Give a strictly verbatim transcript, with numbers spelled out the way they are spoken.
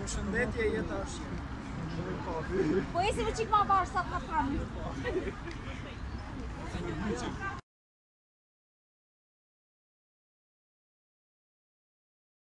Përshëndetje jetë është. Po esi më qikë ma bashkë sa të ka pranë.